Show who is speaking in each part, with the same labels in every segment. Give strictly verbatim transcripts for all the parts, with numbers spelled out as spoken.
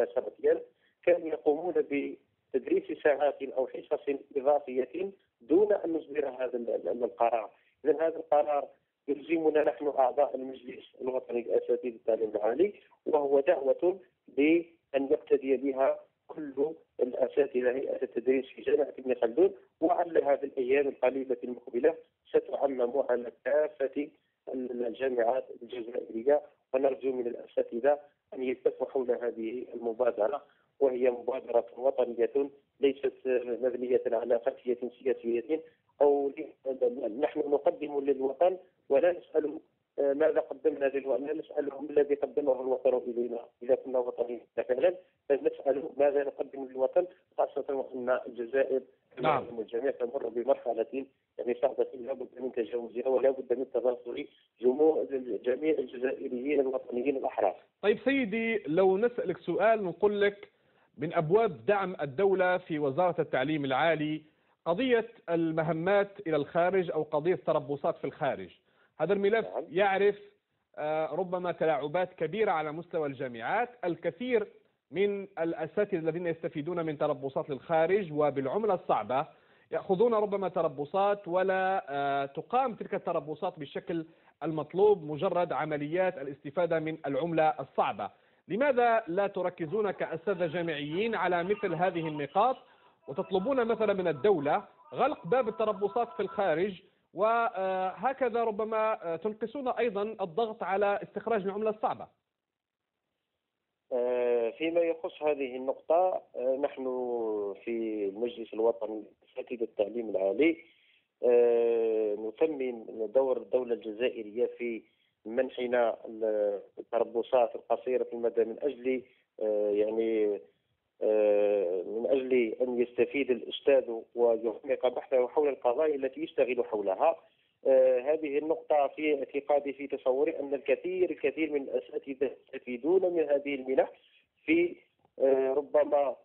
Speaker 1: مباشرة كانوا يقومون بتدريس ساعات أو حصص إضافية دون أن نصدر هذا القرار. إذن هذا القرار يلزمنا نحن أعضاء المجلس الوطني لأساتذة التعليم العالي، وهو دعوة بأن يقتدي بها كل الأساتذة هيئة التدريس في جامعة ابن خلدون، وعلى هذه الأيام القليلة المقبلة ستعمم على كافة الجامعات الجزائرية. ونرجو من الأساتذة أن يلتفوا حول هذه المبادرة، وهي مبادرة وطنية ليست مبنية على خلفية سياسية، أو نحن نقدم للوطن ولا نسأل ماذا قدمنا للوطن، لا نسألهم الذي قدمه الوطن إلينا إذا كنا وطنيين فعلا، بل نسأل ماذا نقدم للوطن، خاصة أن الجزائر
Speaker 2: نعم
Speaker 1: الجميع تمر بمرحلة يعني صعبة لا بد من تجاوزها ولا بد من تناصر جميع الجزائريين الوطنيين الأحرار.
Speaker 2: طيب سيدي، لو نسألك سؤال نقول لك من أبواب دعم الدولة في وزارة التعليم العالي قضية المهمات إلى الخارج أو قضية تربصات في الخارج، هذا الملف يعرف ربما تلاعبات كبيرة على مستوى الجامعات. الكثير من الأساتذة الذين يستفيدون من تربصات للخارج وبالعملة الصعبة يأخذون ربما تربصات ولا تقام تلك التربصات بالشكل المطلوب، مجرد عمليات الاستفادة من العملة الصعبة. لماذا لا تركزون كأساتذة جامعيين على مثل هذه النقاط وتطلبون مثلا من الدولة غلق باب التربصات في الخارج، وهكذا ربما تنقصون أيضا الضغط على استخراج العملة الصعبة؟
Speaker 1: فيما يخص هذه النقطة، نحن في المجلس الوطني لأساتذة التعليم العالي نثمن دور الدولة الجزائرية في منحنا التربصات القصيرة المدى من أجل يعني من أجل أن يستفيد الأستاذ ويعمق بحثه حول القضايا التي يشتغل حولها. هذه النقطة في اعتقادي في تصوري أن الكثير الكثير من الأساتذة يستفيدون من هذه المنح في ربما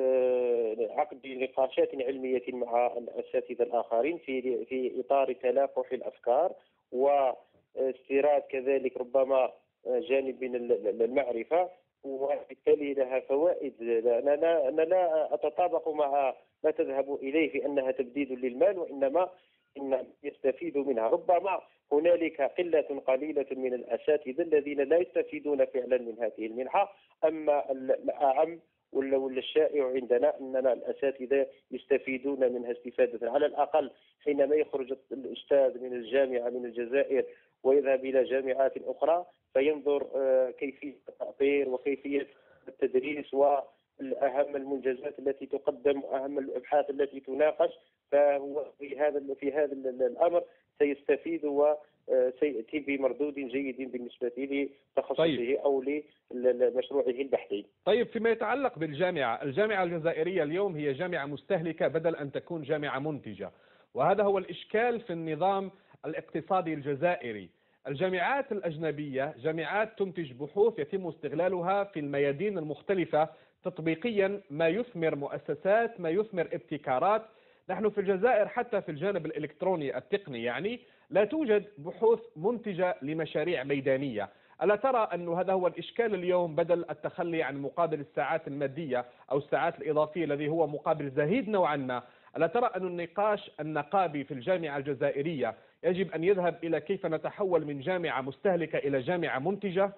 Speaker 1: عقد نقاشات علمية مع الأساتذة الآخرين في في إطار تلاقح الأفكار واستيراد كذلك ربما جانب من المعرفة، وبالتالي لها فوائد. أنا لا أنا لا أتطابق مع ما تذهب إليه في أنها تبديد للمال، وإنما إن يستفيد منها. ربما هنالك قلة قليلة من الأساتذة الذين لا يستفيدون فعلا من هذه المنحة، أما الأعم ولا الشائع عندنا أننا الأساتذة يستفيدون منها استفادة. على الأقل حينما يخرج الأستاذ من الجامعة من الجزائر ويذهب إلى جامعات أخرى فينظر كيفية التأطير وكيفية التدريس وأهم المنجزات التي تقدم وأهم الأبحاث التي تناقش، فهو في هذا في هذا الأمر سيستفيد وسيأتي بمردود جيد بالنسبة لتخصصه طيب. أو لمشروعه البحثي.
Speaker 2: طيب فيما يتعلق بالجامعة، الجامعة الجزائرية اليوم هي جامعة مستهلكة بدل أن تكون جامعة منتجة، وهذا هو الإشكال في النظام الاقتصادي الجزائري. الجامعات الأجنبية جامعات تنتج بحوث يتم استغلالها في الميادين المختلفة تطبيقيا، ما يثمر مؤسسات، ما يثمر ابتكارات. نحن في الجزائر حتى في الجانب الإلكتروني التقني يعني لا توجد بحوث منتجة لمشاريع ميدانية. ألا ترى أن هذا هو الإشكال اليوم؟ بدل التخلي عن مقابل الساعات المادية أو الساعات الإضافية الذي هو مقابل زهيد نوعا ما، ألا ترى أن النقاش النقابي في الجامعة الجزائرية يجب أن يذهب إلى كيف نتحول من جامعة مستهلكة إلى جامعة منتجة؟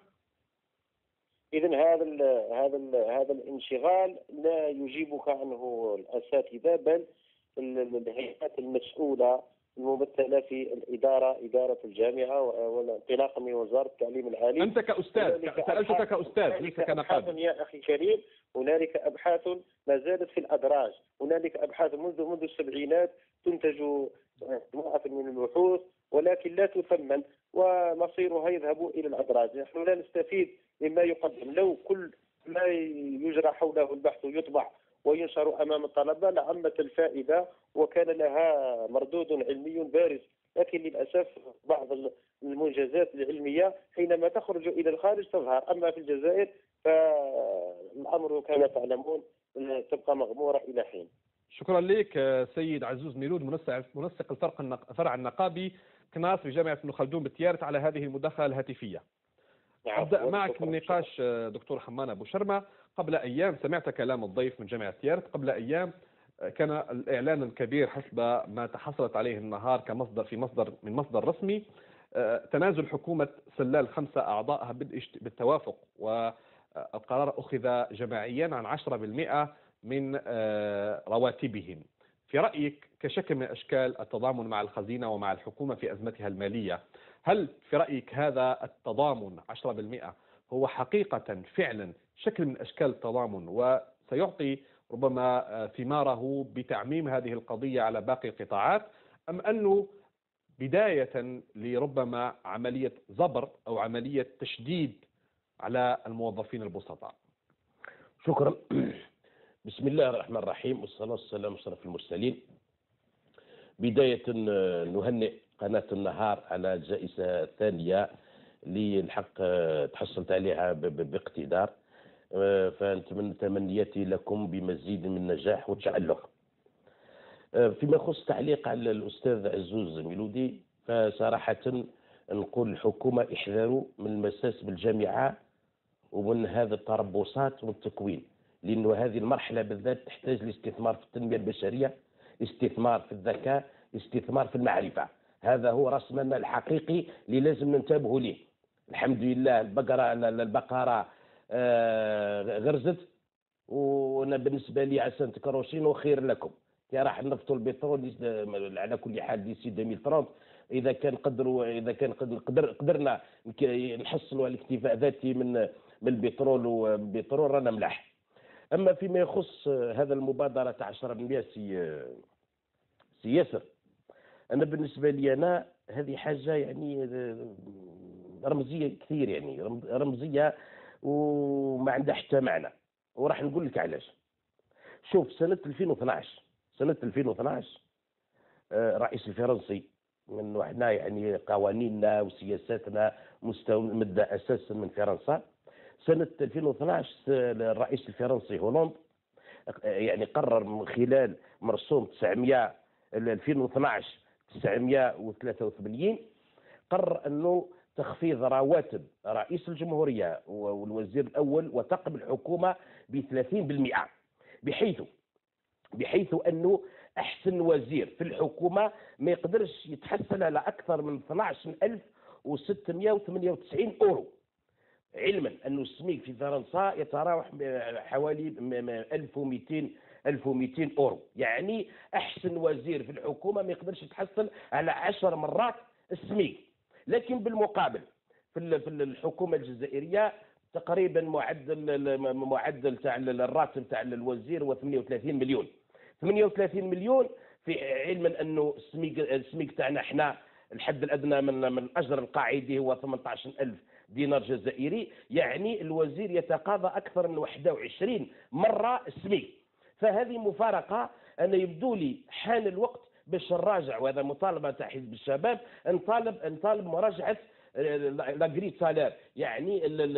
Speaker 1: إذن هذا ال هذا ال هذا الانشغال لا يجيبك عنه الأساتذة، بل الهيئات المسؤولة الممثلة في الإدارة إدارة الجامعة وانطلاقا من وزارة التعليم العالي.
Speaker 2: أنت كأستاذ، سألتك كأستاذ ليس كنقابي.
Speaker 1: يا أخي كريم، هنالك أبحاث ما زالت في الأدراج، هنالك أبحاث منذ منذ السبعينات تنتج مجموعة من البحوث ولكن لا تثمن ومصيرها يذهب إلى الأدراج. نحن لا نستفيد مما يقدم. لو كل ما يجرى حوله البحث يطبع وينشر أمام الطلبة لعمت الفائدة وكان لها مردود علمي بارز، لكن للأسف بعض المنجزات العلمية حينما تخرج إلى الخارج تظهر، أما في الجزائر فالأمر كما تعلمون تبقى مغمورة إلى حين.
Speaker 2: شكرا لك سيد عزوز ميلود، منسق منسق الفرق الفرع النقابي كناس في جامعة ابن خلدون بالتيارت على هذه المداخلة الهاتفية. أبدأ معك النقاش دكتور حمان أبو شرمة. قبل أيام سمعت كلام الضيف من جامعة يارت. قبل أيام كان الإعلان الكبير حسب ما تحصلت عليه النهار كمصدر في مصدر من مصدر رسمي تنازل حكومة سلال خمسة أعضائها بالتوافق، والقرار أخذ جماعيا عن عشرة بالمئة من رواتبهم. في رأيك كشكل من أشكال التضامن مع الخزينة ومع الحكومة في أزمتها المالية، هل في رأيك هذا التضامن عشرة بالمئة هو حقيقة فعلا شكل من أشكال التضامن وسيعطي ربما ثماره بتعميم هذه القضية على باقي القطاعات، أم أنه بداية لربما عملية زبر أو عملية تشديد على الموظفين البسطاء؟
Speaker 3: شكرا. بسم الله الرحمن الرحيم، والصلاة والسلام على أشرف المرسلين. بداية نهنئ قناة النهار على الجائزة الثانية اللي الحق تحصلت عليها باقتدار، فنتمنى تمنياتي لكم بمزيد من النجاح والتألق. فيما يخص التعليق على الأستاذ عزوز ميلودي، فصراحة نقول الحكومة احذروا من المساس بالجامعة ومن هذا التربصات والتكوين، لأنه هذه المرحلة بالذات تحتاج لاستثمار في التنمية البشرية، استثمار في الذكاء، استثمار في المعرفة. هذا هو رأس المال الحقيقي اللي لازم ننتبهوا ليه. الحمد لله البقرة البقرة غرزت، وانا بالنسبة لي عسى تكروشين وخير لكم. كي راح نفطوا البترول على كل حال ديسي ألفين وثلاثين، اذا كان قدروا اذا كان قدر قدرنا نحصلوا على الاكتفاء ذاتي من من البترول والبترول رانا ملاح. اما فيما يخص هذا المبادره تاع عشرة بالمئة سي سي ياسر، انا بالنسبه لي انا هذه حاجه يعني رمزيه كثير، يعني رمزيه وما عندها حتى معنى، وراح نقول لك علاش. شوف سنه ألفين واثناعش سنه ألفين واثناعش الرئيس الفرنسي من احنا يعني قوانيننا وسياساتنا مستمده اساسا من فرنسا. سنه ألفين واثناعش الرئيس الفرنسي هولاند يعني قرر من خلال مرسوم تسعمئة ألفين واثناعش تسعمئة وثلاثة وثمانين قرر انه تخفيض رواتب رئيس الجمهوريه والوزير الاول وطاقم الحكومه ب ثلاثين بالمئة، بحيث بحيث انه احسن وزير في الحكومه ما يقدرش يتحصل على اكثر من اثناعش ألف وستمئة وثمانية وتسعين اورو، علما انه السميك في فرنسا يتراوح حوالي ألف ومئتين ألف ومئتين اورو. يعني احسن وزير في الحكومه ما يقدرش يتحصل على عشر مرات السميك. لكن بالمقابل في في الحكومه الجزائريه تقريبا معدل معدل تاع الراتب تاع الوزير هو ثمانية وثلاثين مليون ثمانية وثلاثين مليون، في علما انه السميك السميك تاعنا احنا الحد الادنى من من الاجر القاعدي هو ثمانية عشر ألف دينار جزائري. يعني الوزير يتقاضى اكثر من واحد وعشرين مره السميك. فهذه مفارقه. انا يبدو لي حان الوقت باش نراجع، وهذا مطالبه تاع حزب الشباب، نطالب نطالب مراجعه لاغري سالير، يعني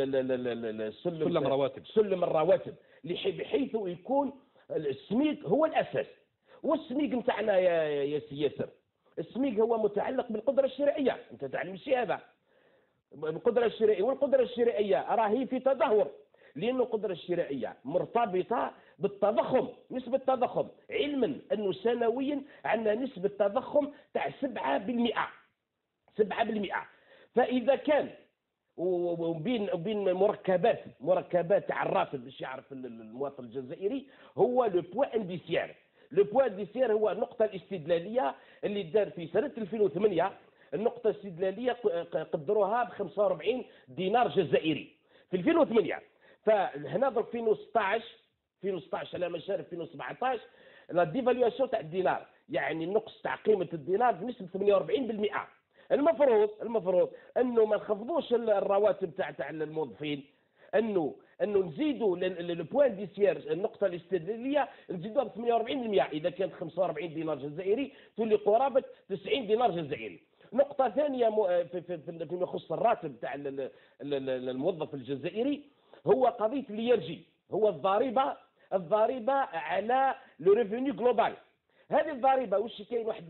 Speaker 2: سلم الرواتب
Speaker 3: سلم الرواتب بحيث يكون السميك هو الاساس. والسميك نتاعنا يا يا سي ياسر، السميك هو متعلق بالقدره الشرائيه، انت تعلم الشيء هذا. القدره الشرائيه والقدره الشرائيه راهي في تدهور، لأن القدرة الشرائية مرتبطة بالتضخم، نسبة التضخم، علما أنه سنويا عندنا نسبة تضخم تاع سبعة بالمئة سبعة بالمئة. فإذا كان وبين بين مركبات مركبات تاع الراتب باش يعرف المواطن الجزائري هو لو بوان انديسيير. لو بوان انديسيير هو النقطة الاستدلالية اللي دار في سنة ألفين وثمانية. النقطة الاستدلالية قدروها ب خمسة وأربعين دينار جزائري في ألفين وثمانية. فهنا في ألفين وستطاش ألفين وستطاش على مشارف ألفين وسبعطاش لا ديفاليواسيون تاع الدينار، يعني النقص تاع قيمه الدينار بنسبه ثمانية وأربعين بالمئة. المفروض المفروض انه ما نخفضوش الرواتب تاع تاع الموظفين، انه انه نزيدوا لو بوان ديسيير النقطه الاستدلاليه نزيدوها ب ثمانية وأربعين بالمئة. اذا كانت خمسة وأربعين دينار جزائري تولي قرابه تسعين دينار جزائري. نقطة ثانية فيما يخص الراتب تاع الموظف الجزائري هو قضية اليرجي، هو الضريبة الضريبة على لو ريفوني جلوبال. هذه الضريبة وش كاين واحد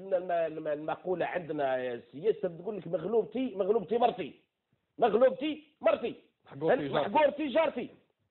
Speaker 3: المقولة عندنا يا سياسة تقول لك مغلوبتي مغلوبتي مرتي مغلوبتي مرتي محقور تجارتي.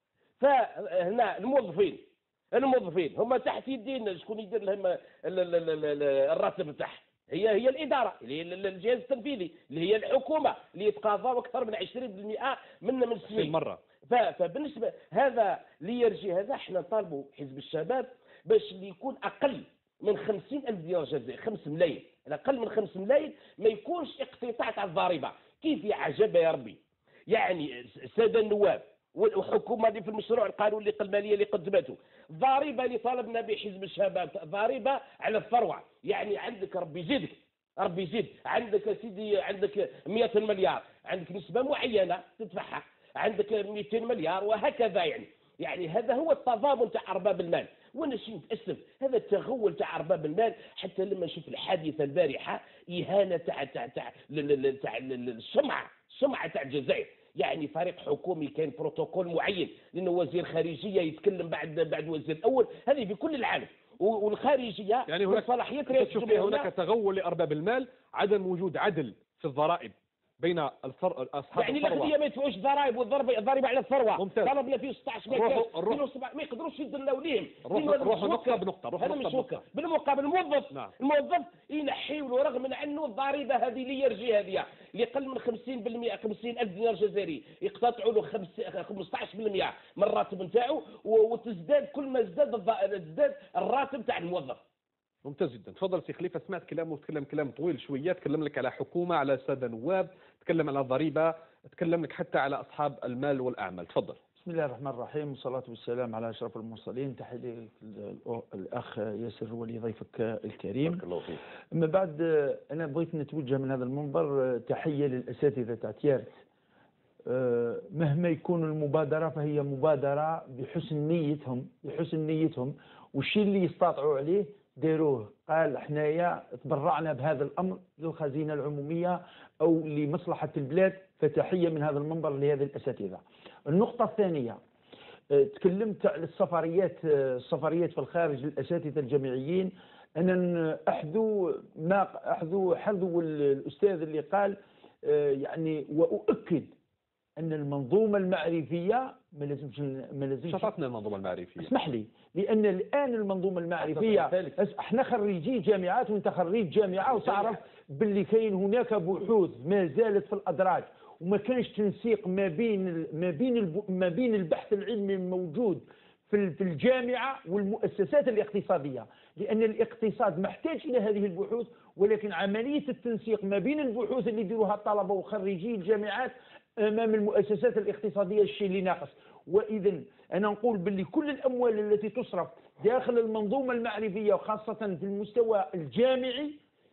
Speaker 3: فهنا الموظفين الموظفين هما تحت يدين شكون يدير لهم الراتب تاعهم؟ هي هي الاداره اللي هي الجهاز التنفيذي اللي هي الحكومه اللي يتقاضى اكثر من عشرين بالمئة من من السنين
Speaker 2: مره.
Speaker 3: فبالنسبه هذا اللي يرجي هذا احنا نطالبوا حزب الشباب باش اللي يكون اقل من خمسين ألف دينار جزائري، خمس ملايين، اقل من خمس ملايين ما يكونش اقتطاع تاع الضريبه. كيف يا عجب يا ربي؟ يعني الساده النواب والحكومه اللي في المشروع القانون اللي الماليه اللي قدمته، ضريبه اللي طالبنا به حزب الشباب، ضريبه على الثروه. يعني عندك ربي يزيدك ربي يزيد، عندك يا سيدي عندك مئة مليار، عندك نسبه معينه تدفعها، عندك مئتين مليار وهكذا. يعني يعني هذا هو التضامن تاع ارباب المال. وانا شي متاسف هذا التغول تاع ارباب المال، حتى لما نشوف الحادثه البارحه اهانه تاع تاع تاع تاع السمعه السمعه تاع الجزائر. يعني فريق حكومي كان بروتوكول معين، لانه وزير خارجيه يتكلم بعد بعد وزير الاول، هذه في كل العالم. والخارجيه
Speaker 2: يعني هناك
Speaker 3: صلاحيات
Speaker 2: تشوف هناك تغول لارباب المال، عدم وجود عدل في الضرائب بين الفر... اصحاب
Speaker 3: يعني
Speaker 2: الثروه.
Speaker 3: الاغنياء ما يدفعوش ضرائب والضريبه الضريبه على الثروه.
Speaker 2: ممتاز.
Speaker 3: طلبنا فيه ستة عشر مليار ما يقدروش يدلوا ليهم.
Speaker 2: روح نقطه بنقطه روح
Speaker 3: هذا مش وكر. بالمقابل الموظف
Speaker 2: نعم.
Speaker 3: الموظف ينحيوا له رغم من انه الضريبه هذه اللي يرجي هذه اللي قل من خمسين بالمئة خمسين ألف دينار جزائري يقتطعوا له خمسة عشر بالمئة من الراتب نتاعو، وتزداد كل ما ازداد ازداد الراتب تاع الموظف.
Speaker 2: ممتاز جدا. تفضل سي خليفه، سمعت كلامه وتكلم كلام طويل شويه، تكلم لك على حكومه، على ساده نواب، تكلم على ضريبه، تكلم لك حتى على اصحاب المال والاعمال. تفضل.
Speaker 4: بسم الله الرحمن الرحيم، والصلاة والسلام على أشرف المرسلين. تحية الأخ ياسر ولي ضيفك الكريم.
Speaker 3: بارك الله فيك.
Speaker 4: أما بعد أنا بغيت نتوجه من هذا المنبر تحية للأساتذة تاع تيارت. مهما يكون المبادرة فهي مبادرة بحسن نيتهم بحسن نيتهم والشيء اللي يستطيعوا عليه ديروه. قال حنايا تبرعنا بهذا الأمر للخزينة العمومية أو لمصلحة البلاد، فتحية من هذا المنبر لهذه الأساتذة. النقطة الثانية، تكلمت على السفريات السفريات في الخارج للأساتذة الجامعيين. أنا أحذو ما أحذو حذو الأستاذ اللي قال يعني وأؤكد أن المنظومة المعرفية ما لازمش ما لازمش
Speaker 2: شططنا المنظومة المعرفية.
Speaker 4: اسمح لي، لأن الآن المنظومة المعرفية احنا خريجي جامعات وانت خريج جامعة وتعرف باللي كاين هناك بحوث ما زالت في الأدراج، وما كانش تنسيق ما بين ما بين ما بين البحث العلمي الموجود في في الجامعة والمؤسسات الاقتصادية، لأن الاقتصاد محتاج إلى هذه البحوث، ولكن عملية التنسيق ما بين البحوث اللي يديروها الطلبة وخريجي الجامعات أمام المؤسسات الاقتصادية الشيء اللي ناقص. وإذا أنا نقول باللي كل الأموال التي تصرف داخل المنظومة المعرفية وخاصة في المستوى الجامعي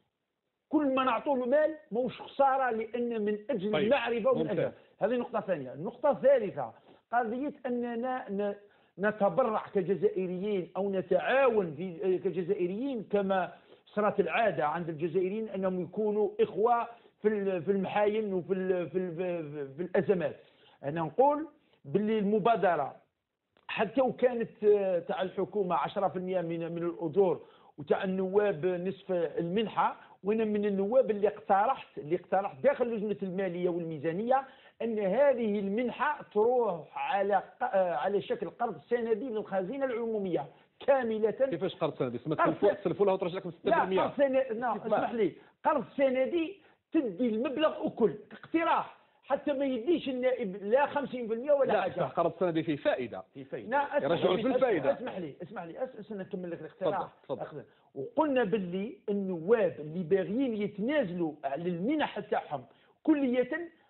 Speaker 4: كل ما نعطوه مال موش خسارة، لأن من أجل
Speaker 2: طيب.
Speaker 4: المعرفة ومن أجل هذه النقطة الثانية. النقطة الثالثة قضية أننا نتبرع كجزائريين أو نتعاون في كجزائريين كما صارت العادة عند الجزائريين أنهم يكونوا إخوة في في المحاين وفي في, في, في الأزمات. أنا نقول باللي المبادرة حتى وكانت تاع الحكومة عشرة بالمئة من من الأجور وتاع النواب نصف المنحة، وانا من النواب اللي اقترحت اللي اقترحت داخل لجنة المالية والميزانية أن هذه المنحة تروح على على شكل قرض سندي للخزينة العمومية كاملة.
Speaker 2: كيفاش قرض سندي؟ تسلفوا لها وترجع لكم ستة بالمئة.
Speaker 4: لا قرض سندي، نعم اسمح لي، قرض سندي تدي المبلغ أكل اقتراح حتى ما يديش النائب لا خمسين بالمئة ولا
Speaker 2: لا
Speaker 4: حاجة.
Speaker 2: لا قرض سندي فيه فائدة.
Speaker 4: في فائدة.
Speaker 2: يرجعوا في الفائدة.
Speaker 4: اسمح لي اسمح لي أس أنا أكمل لك الاقتراح.
Speaker 2: تفضل تفضل.
Speaker 4: وقلنا باللي النواب اللي باغيين يتنازلوا على المنح تاعهم كلية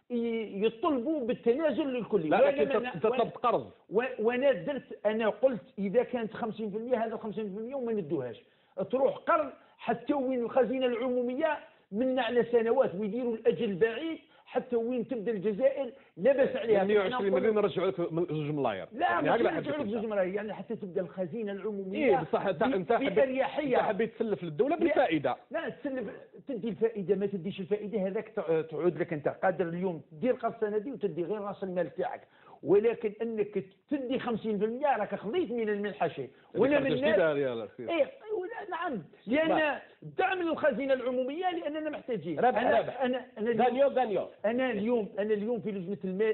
Speaker 4: يطلبوا بالتنازل للكلي.
Speaker 2: لا لكن انت طلبت قرض.
Speaker 4: وانا درت انا قلت اذا كانت خمسين بالمئة هذا خمسين بالمئة وما ندوهاش، تروح قرض حتى وين الخزينة العمومية منا على سنوات ويديروا الاجل بعيد حتى وين تبدا الجزائر لا باس عليها.
Speaker 2: مئة وعشرين مليون نرجعوا لك زوج ملاير.
Speaker 4: لا يعني نرجعوا لك زوج ملاير، يعني حتى تبدا الخزينه العموميه.
Speaker 2: ايه بصح انت انت
Speaker 4: باريحيه.
Speaker 2: انت حبيت تسلف للدوله بالفائده.
Speaker 4: لا تسلف تدي الفائده ما تديش الفائده هذاك تعود لك. انت قادر اليوم تدير قرض سندي وتدي غير راس المال تاعك، ولكن انك تدي خمسين بالمئة راك خليت من المنحه شيء.
Speaker 2: ولا من الناس ايه
Speaker 4: نعم، لان دعم للخزينه العموميه لاننا محتاجين.
Speaker 3: رابح
Speaker 4: انا
Speaker 3: رابح.
Speaker 4: انا انا
Speaker 3: غانيو غانيو.
Speaker 4: انا اليوم انا اليوم في لجنه المال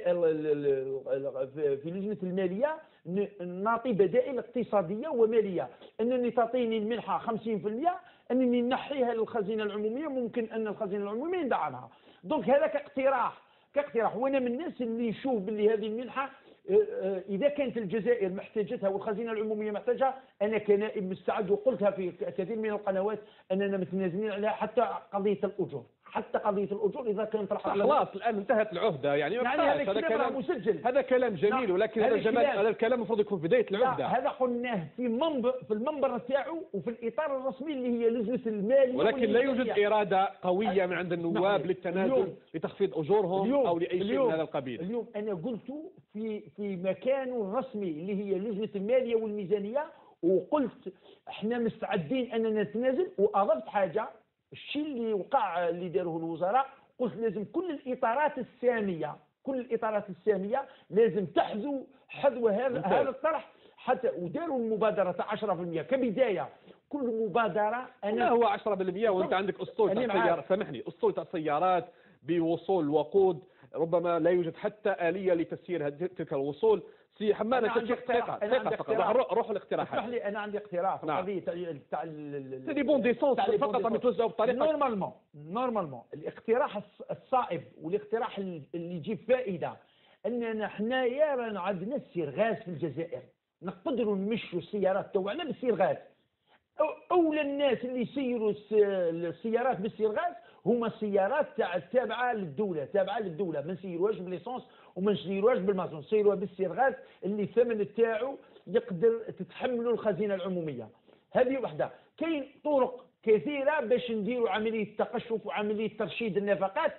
Speaker 4: في لجنه الماليه نعطي بدائل اقتصاديه وماليه، انني تعطيني المنحه خمسين بالمئة، انني نحيها للخزينه العموميه، ممكن ان الخزينه العموميه ندعمها. دونك هذا كاقتراح كاقتراح وانا من الناس اللي يشوف باللي هذه المنحه إذا كانت الجزائر محتاجتها والخزينة العمومية محتاجها، أنا كنائب مستعد وقلتها في كثير من القنوات أننا متنازلين عليها، حتى قضية الأجور، حتى قضية الأجور إذا كانت
Speaker 2: خلاص الآن انتهت العهدة يعني,
Speaker 4: يعني هذا, هذا كلام مسجل،
Speaker 2: هذا كلام جميل، ولكن هذا الجمال هذا الكلام المفروض يكون في بداية العهدة.
Speaker 4: هذا قلناه في منبر في المنبر تاعو وفي الإطار الرسمي اللي هي لجنة المالية،
Speaker 2: ولكن لا يوجد إرادة قوية من عند النواب للتنازل لتخفيض أجورهم أو لأي شيء من هذا القبيل.
Speaker 4: اليوم أنا قلت في في مكانه الرسمي اللي هي لجنة المالية والميزانية، وقلت احنا مستعدين اننا نتنازل، واضفت حاجه الشيء اللي وقع اللي داروه الوزراء، قلت لازم كل الاطارات الساميه كل الاطارات الساميه لازم تحذو حذو هذا هذا الطرح، حتى وداروا المبادره تاع عشرة بالمئة كبدايه. كل مبادره
Speaker 2: انا هو عشرة بالمئة وانت عندك اسطول تاع السيارات، سامحني، اسطول تاع السيارات بوصول الوقود، ربما لا يوجد حتى آلية لتسيير تلك الوصول. سي حماد دقيقة دقيقة فقط، روح الاقتراحات.
Speaker 4: اسمح لي، أنا عندي اقتراح في القضية تاع
Speaker 2: سي بون ديسونس فقط عم يتوزعوا بطريقة
Speaker 4: نورمالمون نورمالمون الاقتراح الصائب والاقتراح اللي يجيب فائدة أننا حنايا رانا عندنا السير غاز في الجزائر، نقدروا نمشوا السيارات تاعنا بالسير غاز. أولى الناس اللي يسيروا السيارات بالسير غاز هما السيارات تاع التابعه للدوله تابعه للدوله ما نسيروهاش بالليسونس وما نسيروهاش بالمازون، نسيروها بالسير غاز اللي الثمن تاعو يقدر تتحمله الخزينه العموميه. هذه وحده. كاين طرق كثيره باش نديروا عمليه تقشف وعمليه ترشيد النفقات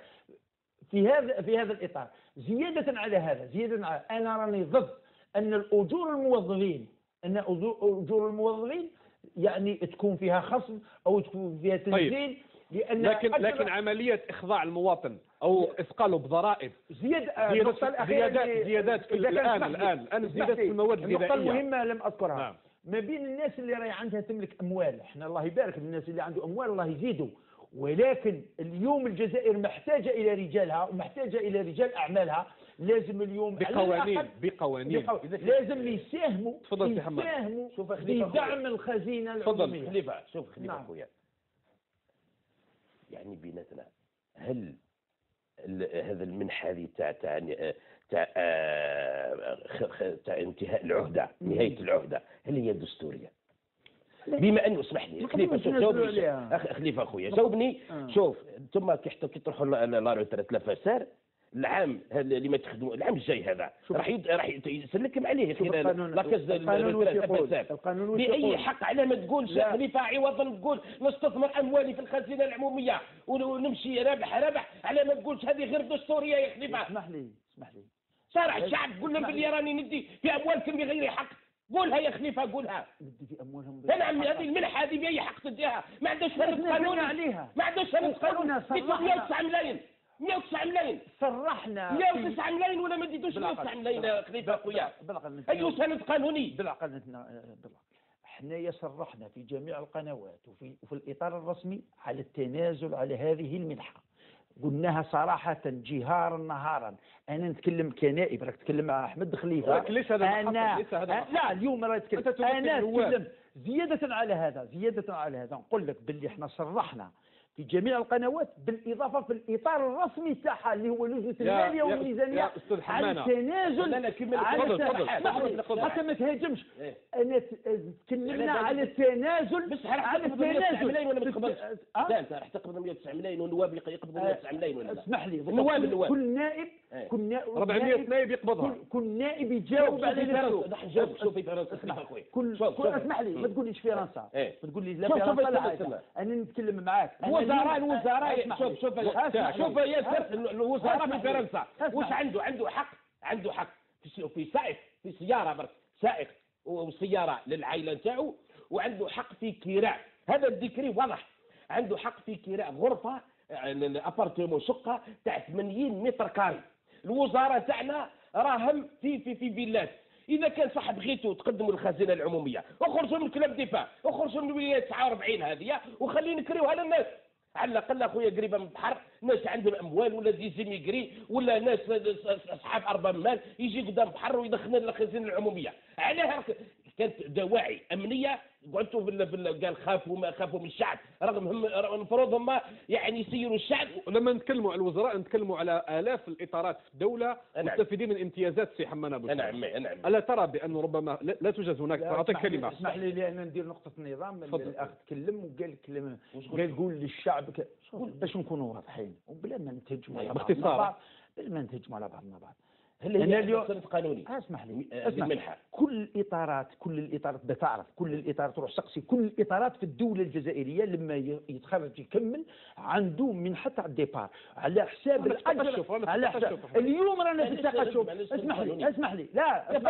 Speaker 4: في هذا في هذا الاطار. زياده على هذا زياده على انا راني ضد ان الاجور الموظفين ان اجور الموظفين يعني تكون فيها خصم او تكون فيها تنزيل.
Speaker 2: طيب. لأن لكن لكن عملية إخضاع المواطن أو إثقاله بضرائب
Speaker 4: زياد
Speaker 2: زيادات زيادات, زيادات في الآن الآن الآن زيادات في المواد الغذائية.
Speaker 4: النقطة المهمة لم أذكرها. نعم. ما بين الناس اللي راهي عندها تملك أموال، إحنا الله يبارك للناس اللي عنده أموال الله يزيدوا، ولكن اليوم الجزائر محتاجة إلى رجالها ومحتاجة إلى رجال أعمالها. لازم اليوم
Speaker 2: بقوانين بقوانين
Speaker 4: بقو... لازم يساهموا يساهموا في دعم الخزينة العمومية.
Speaker 3: تفضل خليفة. شوف خليفة نعم. خويا، يعني بيناتنا هل هذا المنحة هذه تاع تاع تاع تاع انتهاء العهدة، نهاية العهدة، هل هي دستورية؟ بما انه اسمح لي خليفة جاوبني اخ خليفة اخويا جاوبني. آه. شوف ثم كي تروحوا لا روتريت لا فسار العام اللي ما تخدموا العام الجاي هذا راح يد... راح يسلكم عليه خلال لاكاز القانون بأي حق على ما تقول شيخ خليفة عوضا تقول نستثمر اموالي في الخزينة العمومية ونمشي رابح رابح على ما تقولش هذه غير دستورية يا خليفة.
Speaker 4: اسمح لي اسمح لي
Speaker 3: صارع الشعب قلنا باللي راني ندي في اموالكم بغير حق، قولها يا خليفة قولها.
Speaker 4: ندي في اموالهم
Speaker 3: نعم هذه المنحة هذه بأي حق تديها؟ ما عندوش سند قانوني
Speaker 4: عليها،
Speaker 3: ما عندوش سند قانوني. مئة وتسعة ملايين مئة وتسعة ملايين
Speaker 4: صرحنا
Speaker 3: مئة وتسعة ملايين ولا ما اديتوش مئة وتسعة ملايين يا خليفة اخويا. اي سند قانوني؟
Speaker 4: بالعقل بالعقل حنايا صرحنا في جميع القنوات وفي وفي الاطار الرسمي على التنازل على هذه المنحه، قلناها صراحة جهارا نهارا. أنا نتكلم كنائب، راك تتكلم مع أحمد خليفة.
Speaker 2: لكن ليس هذا
Speaker 4: أنا ليس هذا لا اليوم راه نتكلم أنا نتكلم زيادة على هذا زيادة على هذا نقول لك باللي احنا صرحنا في جميع القنوات بالإضافة في الإطار الرسمي تاعها اللي هو لجنة المالية والميزانية على التنازل على حتى ما تهاجمش. أنا تكلمنا على التنازل
Speaker 3: بس على التنازل ملايين ولا ما تقبلش؟ لا أنت راح تقبض مئة وتسعة ملايين والنواب يقبضوا مئة وتسعة ملايين ولا لا؟
Speaker 4: اسمح لي
Speaker 3: النواب النواب
Speaker 4: كل نائب كل نائب
Speaker 2: أربعمئة نائب يقبضها،
Speaker 4: كل نائب يجاوب على
Speaker 3: نفسه. نجاوب شوف في فرنسا اخوي
Speaker 4: كل اسمح لي ما تقوليش فرنسا ما تقوليش لا فرنسا لا. أنا نتكلم معاك
Speaker 3: وزراء الوزراء شوف شوف شوف ياسر الوزراء في فرنسا واش عنده عنده حق عنده حق في في سائق في سياره برك سائق وسياره للعائله نتاعو، وعنده حق في كراء هذا الذكري واضح، عنده حق في كراء غرفه ابارتمون شقه تاع ثمانين متر كاري. الوزاره تاعنا راهم في في في فيلات اذا كان صح بغيتوا تقدموا للخزينه العموميه اخرجوا من كلاب دفاع، اخرجوا من الولايات تسعة وأربعين هذه وخلي نكريوها للناس. على الاقل اخويا قريبه من البحر، ناس عندهم اموال ولا ديزي ميغري ولا ناس اصحاب ارباب مال يجي قدام البحر ويدخلنا للخزينه العموميه. علاه كانت دواعي امنيه قعدتوا في قال خافوا ما خافوا من الشعب، رغم هم المفروض هم يعني يسيروا الشعب.
Speaker 2: لما نتكلموا على الوزراء نتكلموا على الاف الاطارات في الدوله مستفيدين من امتيازات سي حمان ابو
Speaker 3: نعم نعم.
Speaker 2: الا ترى بانه ربما لا توجد هناك؟ اعطيك كلمه.
Speaker 4: اسمح لي لان ندير نقطه النظام. الاخ تكلم وقال كلمه، قال قول للشعب باش نكونوا واضحين وبلا ما نتهجموا على
Speaker 2: باختصار،
Speaker 4: بلا ما نتهجموا على بعضنا بعض.
Speaker 3: هل هي اليوم قانوني؟
Speaker 4: اسمح لي اسمح كل الاطارات كل الاطارات بتعرف كل الاطارات تروح سقسي كل الاطارات في الدوله الجزائريه لما يتخرج يكمل عنده من حتى على الديبار على حساب الاجر على حساب. اليوم رانا في التقشف. اسمح لي اسمح لي لا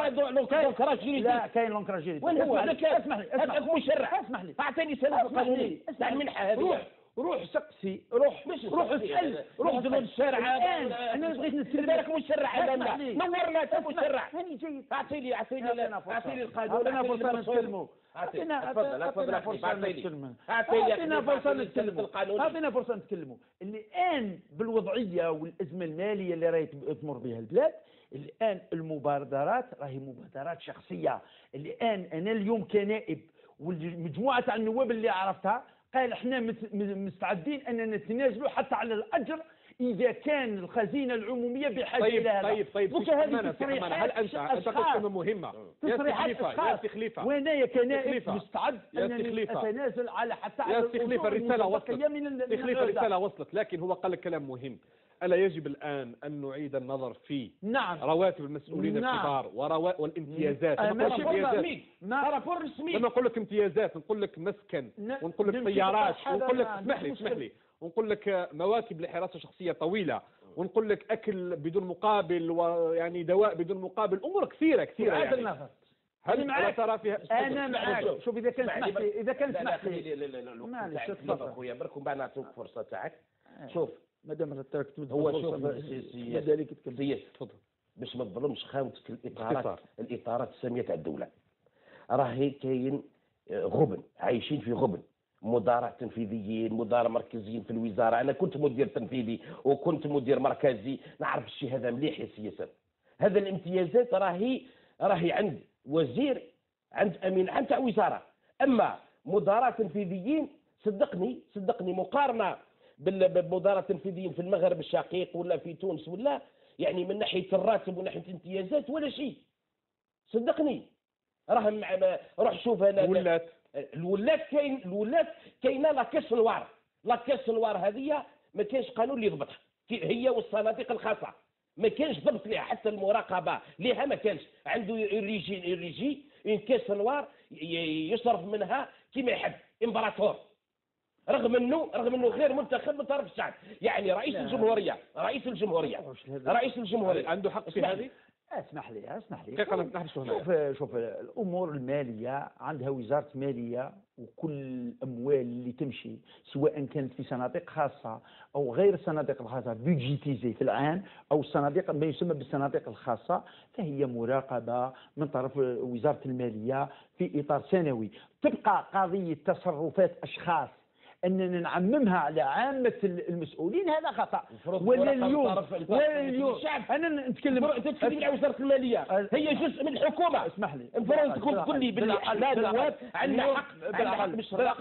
Speaker 4: لا كاين لونكراجيري.
Speaker 3: وين هو؟
Speaker 4: اسمح لي اسمح لي
Speaker 3: مشرع.
Speaker 4: اسمح لي
Speaker 3: اعطيني سند قانوني تاع المنحه هذه.
Speaker 4: روح سقسي روح روح اسال روح
Speaker 3: نزلوا للشارع.
Speaker 4: الان انا بغيت نتكلم
Speaker 3: لك مشرع هذا نورنا انت مشرع.
Speaker 4: هاني جيد.
Speaker 3: اعطي لي اعطي لي اعطي لي القانون.
Speaker 4: اعطينا فرصه نتكلموا.
Speaker 3: اعطينا تفضل تفضل
Speaker 4: فرصه نتكلموا.
Speaker 3: اعطينا
Speaker 4: فرصه نتكلموا. اعطينا فرصه نتكلموا. اللي الان بالوضعيه والازمه الماليه اللي راهي تمر بها البلاد الان المبادرات راهي مبادرات شخصيه. الان انا اليوم كنائب والمجموعه تاع النواب اللي عرفتها قال احنا مستعدين اننا نتنازلوا حتى على الاجر اذا كان الخزينه العموميه بحاجه
Speaker 2: طيب
Speaker 4: الى هذا.
Speaker 2: طيب طيب
Speaker 4: دوك هذه تصريحات
Speaker 2: هل انت انت قلت كلمه مهمه
Speaker 4: تصريحات
Speaker 2: يا سي خليفه
Speaker 4: وانا كنائب مستعد انني اتنازل على حتى على
Speaker 2: يا سي خليفه الرساله وصلت.
Speaker 4: من
Speaker 2: سي خليفه الرساله وصلت، لكن هو قال لك كلام مهم. ألا يجب الآن أن نعيد النظر في
Speaker 4: نعم.
Speaker 2: رواتب المسؤولين
Speaker 4: نعم.
Speaker 2: الكبار وروا... والامتيازات؟
Speaker 4: أه
Speaker 2: لما
Speaker 3: رابور رسمي
Speaker 2: لما نقول لك امتيازات نقول لك مسكن ونقول لك طيارات ونقول لك اسمح لي اسمح لي ونقول لك مواكب لحراسة شخصية طويلة ونقول لك أكل بدون مقابل ويعني دواء بدون مقابل، أمور كثيرة كثيرة يعني.
Speaker 4: النفر.
Speaker 2: هل معك ترى فيها؟
Speaker 4: أنا معك. شوف إذا كان سمح لي إذا كان سمح
Speaker 3: لي معليش تفضل أخويا برك ومن بعد نعطيك فرصة تاعك. شوف
Speaker 4: مادام تركت
Speaker 3: هو شوف سياسي تفضل باش ما تظلمش خاوتك الاطارات الاطارات الساميه تاع الدوله راهي كاين غبن، عايشين في غبن. مدراء تنفيذيين مدراء مركزيين في الوزاره. انا كنت مدير تنفيذي وكنت مدير مركزي نعرف الشيء هذا مليح يا سياسات. هذا الامتيازات راهي راهي عند وزير عند امين عام تاع وزاره. اما مدراء تنفيذيين صدقني صدقني مقارنه بالمدراء التنفيذيين في المغرب الشقيق ولا في تونس ولا يعني من ناحيه الراتب ومن ناحيه الامتيازات ولا شيء. صدقني راه مع روح شوف انا
Speaker 2: الولات
Speaker 3: الولات كاين الولات كاينه لا كاس نوار. لا كاس نوار هذه ما كاينش قانون اللي يضبطها، هي والصناديق الخاصه ما كاينش ضبط ليها، حتى المراقبه ليها ما كاينش. عنده ريجي ريجي ان كاس نوار يصرف منها كما يحب امبراطور، رغم انه رغم انه غير منتخب من طرف الشعب. يعني رئيس الجمهوريه رئيس الجمهوريه رئيس الجمهوريه
Speaker 2: عنده حق في هذه.
Speaker 4: اسمح لي اسمح لي
Speaker 2: دقيقة
Speaker 4: شوف شوف الامور الماليه عندها وزاره ماليه، وكل الاموال اللي تمشي سواء كانت في صناديق خاصه او غير الصناديق الخاصه بيجيتيزي في العام او الصناديق ما يسمى بالصناديق الخاصه فهي مراقبه من طرف وزاره الماليه في اطار سنوي. تبقى قضيه تصرفات اشخاص اننا نعممها على عامه المسؤولين هذا خطا. ولا اليوم ولا اليوم انا نتكلم
Speaker 3: انت تتكلم على وزاره الماليه هي جزء من الحكومه.
Speaker 4: اسمح لي
Speaker 3: المفروض تكون تقول لي باللي احنا نواب عندنا حق بالعقل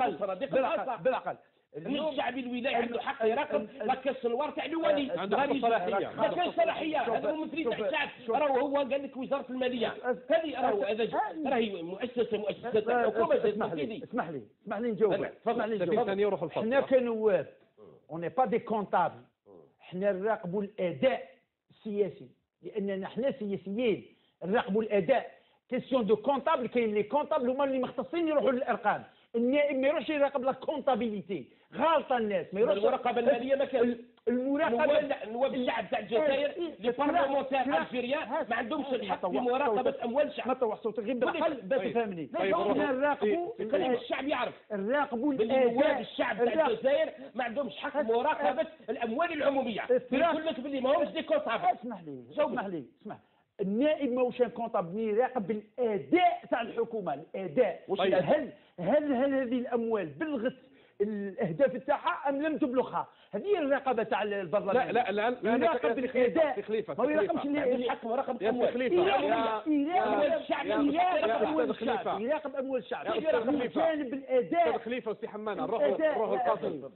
Speaker 4: بالعقل بالعقل
Speaker 3: الشعب الولاية عنده حق يراقب لا كاس الوار تاع الولي
Speaker 2: عنده حق صلاحيه
Speaker 3: ما كاينش صلاحيه. هذا ممثلين تاع الشعب راهو هو قال لك وزاره الماليه هذه راهو هذا راهي مؤسسه مؤسسه الحكومه.
Speaker 4: اسمح لي اسمح لي اسمح لي نجاوب
Speaker 2: اسمح لي نجاوب.
Speaker 4: حنا كنواب اون ني با دي كونطابل، حنا نراقبوا الاداء السياسي لاننا حنا سياسيين نراقبوا الاداء. كيسيون دو كونطابل كاين لي كونطابل هما اللي مختصين يروحوا للارقام. النائب ما يروحش يراقب لا كونطابيليتي. غالطه الناس ما يروحش.
Speaker 3: المراقبه الماليه ما كانش.
Speaker 4: المراقبه
Speaker 3: نواب الشعب تاع الجزائر لي بارلمونتير الجيريان ما عندهمش الحق في مراقبه اموال الشعب.
Speaker 4: ما طوح صوتك غير بالعقل باش تفهمني. حنا نراقبوا
Speaker 3: الشعب يعرف
Speaker 4: نراقبوا
Speaker 3: الاداء. نواب الشعب تاع الجزائر ما عندهمش حق مراقبه الاموال العموميه. يقول لك باللي ما همش دي كونطابل.
Speaker 4: اسمح لي اسمح لي اسمح النائب ماهوش كونطابل يراقب الاداء تاع الحكومه، الاداء.
Speaker 2: طيب.
Speaker 4: هل هل هل هذه الاموال بلغت الاهداف تاعها ام لم تبلغها؟ هذه هي الرقابه تاع البرلمان.
Speaker 2: لا لا لا
Speaker 4: يراقب الاداء،
Speaker 2: خليفه
Speaker 4: ما يراقبش
Speaker 3: الحق مراقبه
Speaker 2: يا
Speaker 3: الاموال.
Speaker 2: خليفه
Speaker 4: يراقب اموال الشعب، يراقب اموال الشعب، يراقب اموال الشعب، يراقب جانب الاداء.
Speaker 2: خليفه وسي حمانه نروح نروح الفصل،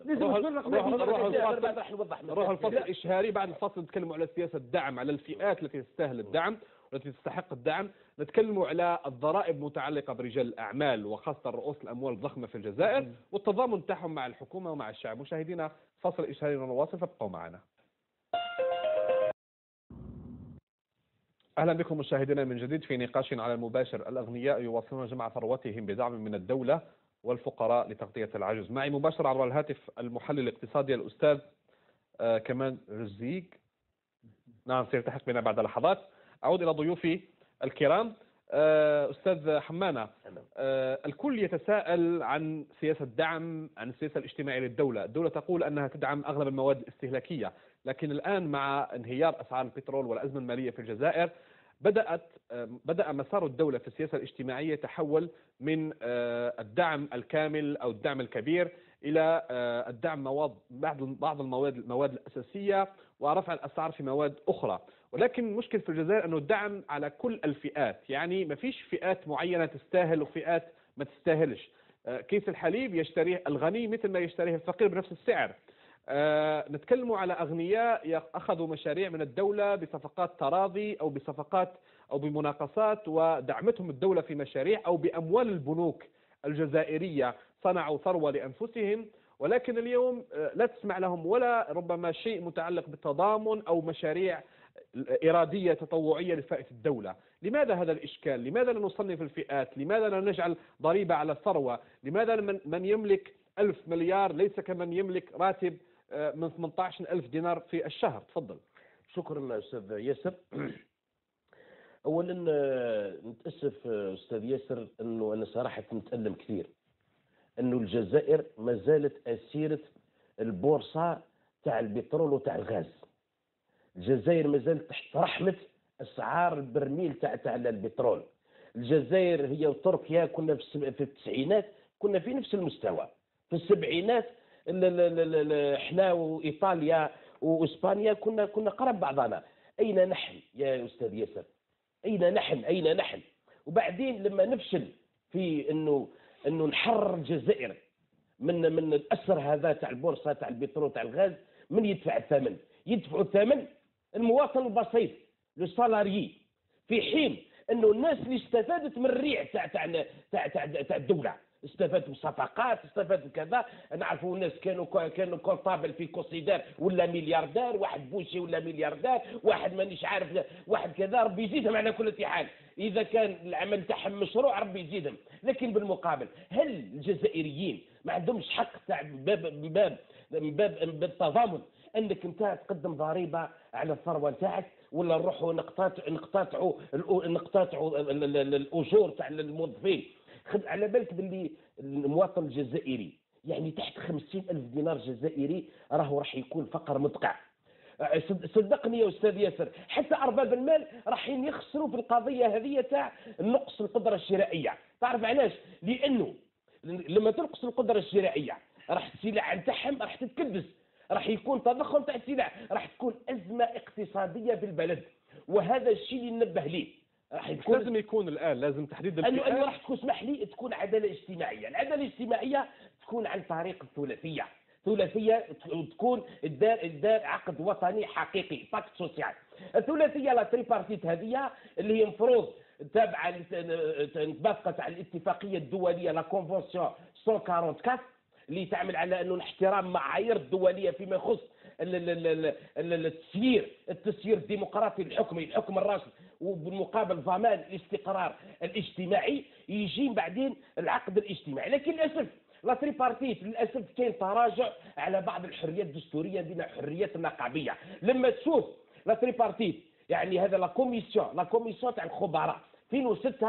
Speaker 2: نروح الفصل الاشهاري. بعد الفصل نتكلموا على سياسه الدعم، على الفئات التي تستاهل الدعم والتي تستحق الدعم. نتكلموا على الضرائب متعلقة برجال الأعمال وخاصة رؤوس الأموال الضخمة في الجزائر والتضامن تاعهم مع الحكومة ومع الشعب. مشاهدينا فصل إشهاري ونواصل، فابقوا معنا. أهلا بكم مشاهدينا من جديد في نقاش على المباشر. الأغنياء يواصلون جمع ثروتهم بدعم من الدولة والفقراء لتغطية العجز. معي مباشرة عبر الهاتف المحلل الاقتصادي الأستاذ آه كمال رزيق. نعم سيلتحق بنا بعد لحظات. أعود إلى ضيوفي الكرام. أستاذ حمانة، الكل يتساءل عن سياسة الدعم، عن السياسة الاجتماعية للدولة. الدولة تقول أنها تدعم أغلب المواد الاستهلاكية، لكن الآن مع انهيار أسعار البترول والأزمة المالية في الجزائر بدأت بدأ مسار الدولة في السياسة الاجتماعية يتحول من الدعم الكامل أو الدعم الكبير إلى الدعم مواد بعض بعض المواد المواد الأساسية ورفع الأسعار في مواد أخرى. ولكن مشكلة في الجزائر أنه الدعم على كل الفئات، يعني ما فيش فئات معينة تستاهل وفئات ما تستاهلش. كيس الحليب يشتريه الغني مثل ما يشتريه الفقير بنفس السعر. أه نتكلم على أغنياء أخذوا مشاريع من الدولة بصفقات تراضي أو بصفقات أو بمناقصات ودعمتهم الدولة في مشاريع أو بأموال البنوك الجزائرية صنعوا ثروة لأنفسهم، ولكن اليوم لا تسمع لهم ولا ربما شيء متعلق بالتضامن أو مشاريع إرادية تطوعية لفائدة الدولة. لماذا هذا الإشكال؟ لماذا لا نصنف الفئات؟ لماذا لا نجعل ضريبة على الثروة؟ لماذا من يملك ألف مليار ليس كمن يملك راتب من ثمانية عشر ألف دينار في الشهر؟ تفضل.
Speaker 3: شكرا أستاذ ياسر. أولا نتأسف أستاذ ياسر أنه أنا صراحة متألم كثير أنه الجزائر ما زالت أسيرة البورصة تاع البترول وتاع الغاز. الجزائر ما زالت تحت رحمة أسعار البرميل تاع تاع البترول. الجزائر هي وتركيا كنا في في التسعينات كنا في نفس المستوى. في السبعينات احنا وإيطاليا وإسبانيا كنا كنا قرب بعضنا. أين نحن يا أستاذ ياسر؟ أين نحن؟ أين نحن؟ وبعدين لما نفشل في إنه إنه نحرر الجزائر من من الأسر هذا تاع البورصة تاع البترول تاع الغاز، من يدفع الثمن؟ يدفع الثمن المواطن البسيط لو سالاريي، في حين انه الناس اللي استفادت من الريع تاع تاع تاع تاع الدوله استفادت بصفقات، استفادت بكذا. نعرفوا الناس كانوا كانوا كونطابل في كونسيدار ولا ملياردير، واحد بوشي ولا ملياردير، واحد مانيش عارف واحد كذا. ربي يزيدهم على كل حال، اذا كان العمل تاعهم مشروع ربي يزيدهم. لكن بالمقابل هل الجزائريين ما عندهمش حق تاع باب باب باب بالتضامن انك انت تقدم ضريبه على الثروه نتاعك، ولا نروحوا نقتطع نقتطعوا نقتطعوا الاجور تاع الموظفين؟ خذ على بالك باللي المواطن الجزائري يعني تحت خمسين ألف دينار جزائري راهو راح يكون فقر مدقع. صدقني يا استاذ ياسر، حتى ارباب المال راح يخسروا في القضيه هذه تاع نقص القدره الشرائيه. تعرف علاش؟ لانه لما تنقص القدره الشرائيه راح السلع نتاعهم راح تتكدس، راح يكون تضخم تاع السلع، راح تكون ازمه اقتصاديه في البلد، وهذا الشيء اللي ننبه ليه. راح يكون
Speaker 2: لازم يكون الان لازم تحديد الفئات.
Speaker 3: انه راح تكون اسمح لي تكون عداله اجتماعيه. العداله الاجتماعيه تكون عن طريق الثلاثيه. ثلاثيه تكون الدار الدار عقد وطني حقيقي، باكت سوسيال. الثلاثيه لا تريبارتيت هذه اللي هي مفروض تابعه نتبقى تاع الاتفاقيه الدوليه لا كونفونسيون مئة وأربعة وأربعين اللي تعمل على انه احترام معايير الدوليه فيما يخص التسيير التسيير الديمقراطي الحكمي، الحكم الراشد، وبالمقابل ضمان الاستقرار الاجتماعي. يجي بعدين العقد الاجتماعي. لكن للاسف لا تريبارتيت للاسف كاين تراجع على بعض الحريات الدستوريه بين الحريات النقابيه. لما تشوف لا تريبارتيت يعني هذا لا كوميسيون لا كوميسيون تاع الخبراء ألفين وستة